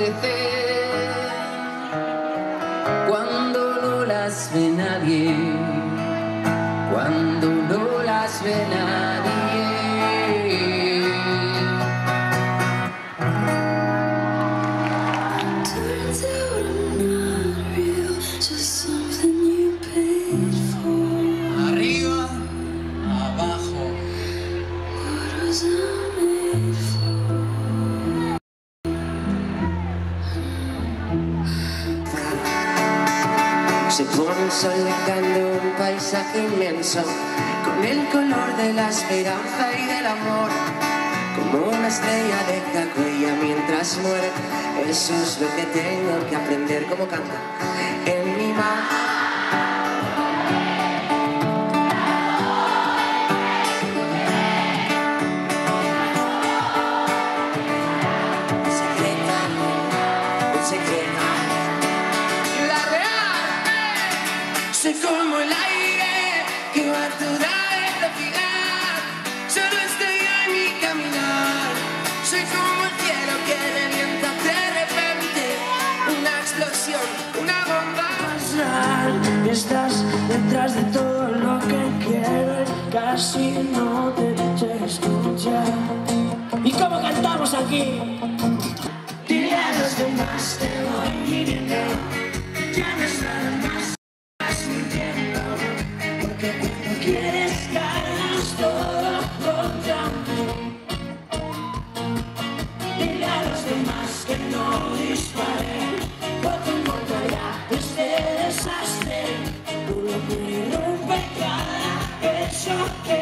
florecer cuando no las ve nadie, cuando no las ve nadie. Turns out I'm not real, just something you paid for. Arriba, abajo. What was I made for? Se pone el sol dejando un paisaje inmenso, con el color de la esperanza y del amor. Como una estrella deja huella mientras muere. Eso es lo que tengo que aprender. Como canta en mi mano. Soy como el aire que va a toda velocidad, solo estoy en mi caminar. Soy como el cielo que revienta de repente, una explosión, una bomba. Estás detrás de todo lo que quieres, casi no te dejes escuchar. ¿Y cómo cantamos aquí? Dile a los demás te doy mi dinero, ya no es nada más. Porque cuando quieres cargas todo contra mí. Dile a los demás que no disparen, porque encontrará este desastre. Tú lo que rompe cada pecho.